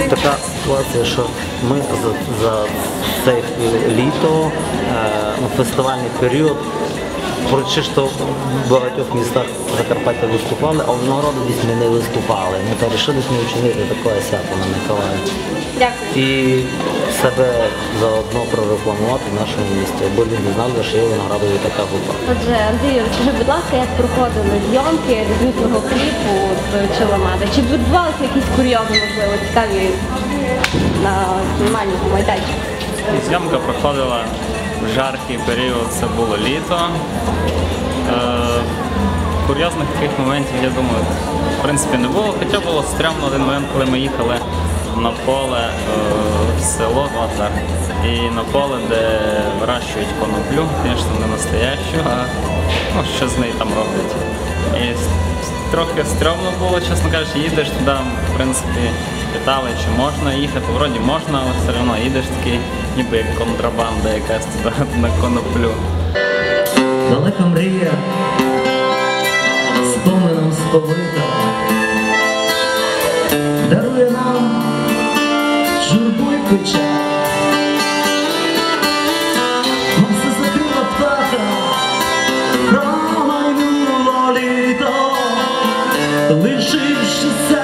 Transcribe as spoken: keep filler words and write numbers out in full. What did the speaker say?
така ситуація, що ми за, за це літо, ну, фестивальний період, прочисто в багатьох містах Закарпаття виступали, а в Новгороді ми не виступали. Ми то вирішили не вчинити таке свято на Миколая. Дякую. І себе заодно прорекламувати в нашому місті, бо люди знали, що є в Виноградові така група. Отже, Андрію, розкажи, будь ласка, як проходили зйомки дебютного кліпу з Чоламада? Чи відбувалися якісь курйози, можливо, цікаві на знімальному майданчику? Зйомка проходила в жаркий період, це було літо. Е, курйозних таких моментів, я думаю, в принципі не було, хоча було стрьомно один момент, коли ми їхали на поле е, в село Ватар. І на поле, де вирощують коноплю, звісно, не настоящу, а ну, що з нею там роблять. І трохи стрьомно було, чесно кажучи, їдеш туди, в принципі, питали, чи можна їхати, вроді можна, але все одно їдеш такий, ніби як контрабанда якась туди на коноплю. Далека мрія, споменом сповита, дарує нам журбу й печаль. Нам все закрила птаха, промайнуло літо, лишивши